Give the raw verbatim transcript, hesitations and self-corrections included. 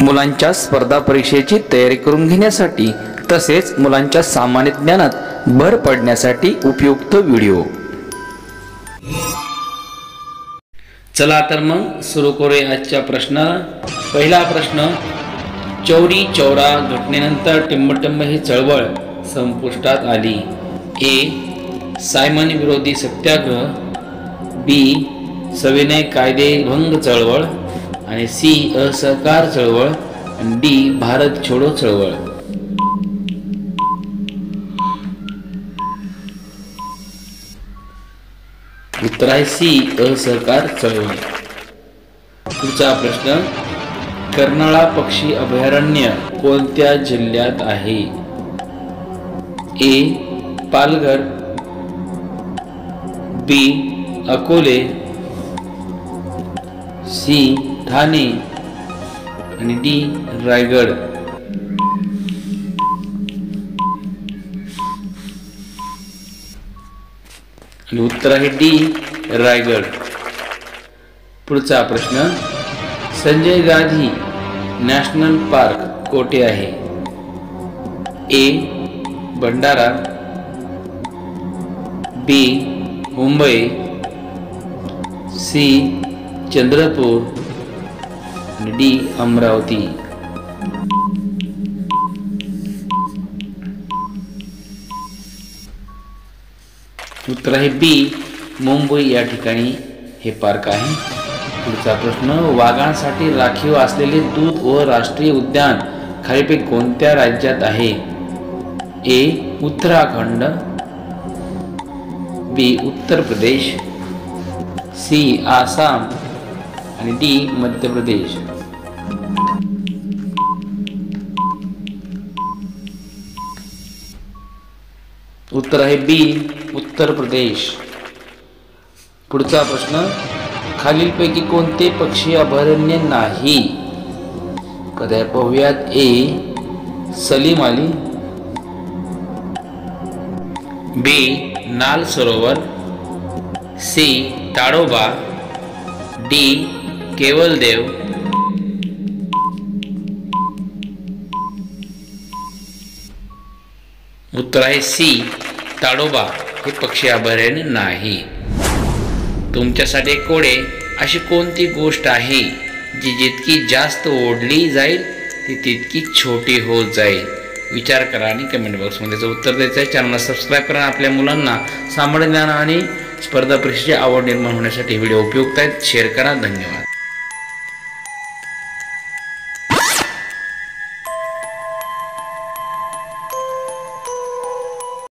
मुलांच्या स्पर्धा परीक्षेची तयारी करून घेण्यासाठी तसेच मुलांच्या सामान्य ज्ञानात भर पडण्यासाठी उपयुक्त व्हिडिओ। चला तर मग सुरू करूया आजच्या प्रश्नाला। पहिला प्रश्न, चौरी चौरा घटनेनंतर टिंबटिंब ही चळवळ संपुष्टात आली। ए. सायमन विरोधी सत्याग्रह, बी. सविनय कायदेभंग चळवळ आणि सी. असहकार चळवळ आणि डी. भारत छोडो चळवळ। उत्तर आहे सी. असहकार चळवळ। पुढचा प्रश्न, कर्नाळा पक्षी अभयारण्य कोणत्या जिल्ह्यात आहे? A. Palghar, B. Akole, C. Thane आणि डी. रायगड। आणि उत्तर आहे डी. रायगड। पुढचा प्रश्न, संजय गांधी नॅशनल पार्क कोठे आहे? A. Bhandara, B. Mumbai, C. Chandrapur आणि डी. अमरावती। उत्तर आहे बी. मुंबई या ठिकाणी हे पार्क आहे। पुढचा प्रश्न, वाघांसाठी राखीव असलेले दूध व राष्ट्रीय उद्यान खालीलपैकी कोणत्या राज्यात आहे? ए. उत्तराखंड, बी. उत्तर प्रदेश, सी. आसाम आणि डी. मध्य प्रदेश। उत्तर आहे बी. उत्तर प्रदेश। पुढचा प्रश्न, खालीलपैकी कोणते पक्षी अभयारण्य नाही? कदा पाहूयात। ए. सलीम अली, बी. नाल सरोवर, सी. ताडोबा, डी. केवलदेव। उत्तर आहे सी. ताडोबा हे पक्षी अभयारण्य नाही। तुमच्यासाठी कोडे अशी कोणती गोष्ट आहे जी जितकी जास्त ओढली जाईल ती तितकी छोटी होत जाईल? विचार करा आणि कमेंट बॉक्समध्ये उत्तर द्यायचं आहे। चॅनलला सबस्क्राईब करा। आपल्या मुलांना सामान्य ज्ञान आणि स्पर्धा परीक्षेची आवड निर्माण होण्यासाठी व्हिडिओ उपयुक्त आहेत। शेअर करा। धन्यवाद।